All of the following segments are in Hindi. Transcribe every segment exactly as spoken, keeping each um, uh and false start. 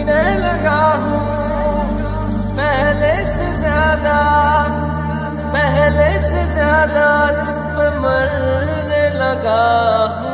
जीने लगा हूँ पहले से ज्यादा, पहले से ज्यादा तुम पे मरने लगा हूँ।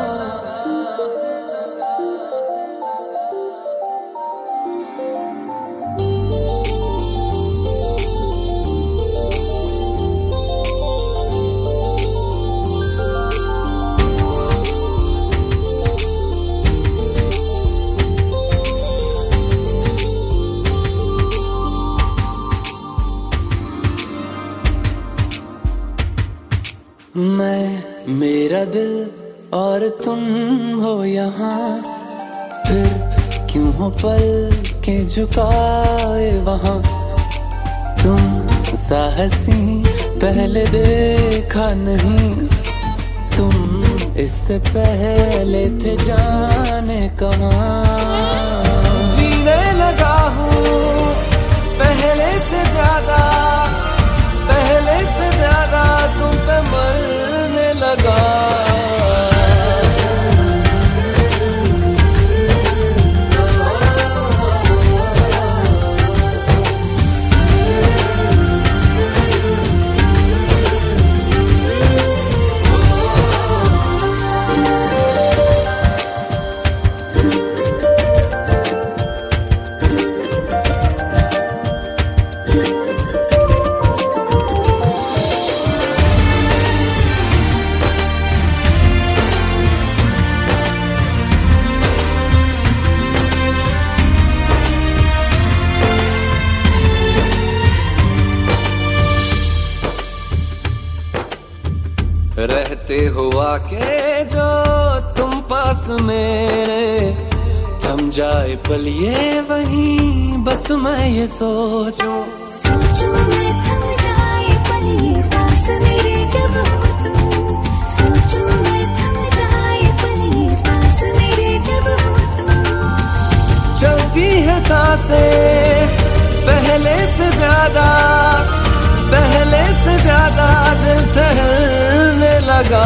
मैं, मेरा दिल और तुम हो यहाँ, फिर क्यों हो पल के झुकाए वहाँ। तुम साहसी पहले देखा नहीं, तुम इससे पहले थे जाने कहाँ। जीने लगा हूँ पहले से ज्यादा, पहले से ज्यादा तुम पे मरने लगा। रहते हुआ के जो तुम पास मेरे, थम जाए पल ये वहीं बस मैं ये सोचूं, सोचूं मैं थम जाए पल ये पास मेरे जब हो तुम, सोचूं मैं थम जाए पल ये पास मेरे जब हो तुम। चलती है सांसें पहले से ज्यादा, पहले से ज्यादा दिल ठहरने लगा।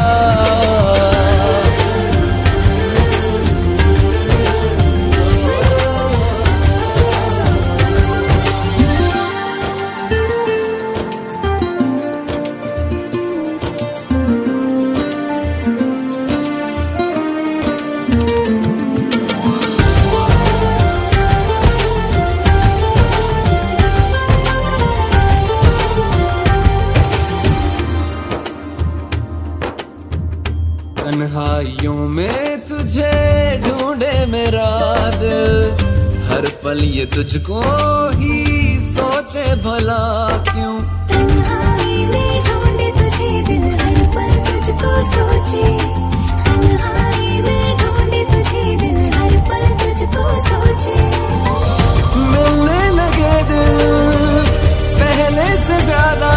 तन्हाइयों में तुझे ढूंढे मेरा दिल, हर पल ये तुझको ही सोचे भला क्यों। तन्हाई में ढूंढे तुझे दिल, हर पल तुझको सोचे। तन्हाई में ढूंढे तुझे दिल, हर पल तुझको सोचे। मिलने लगे दिल पहले से ज्यादा,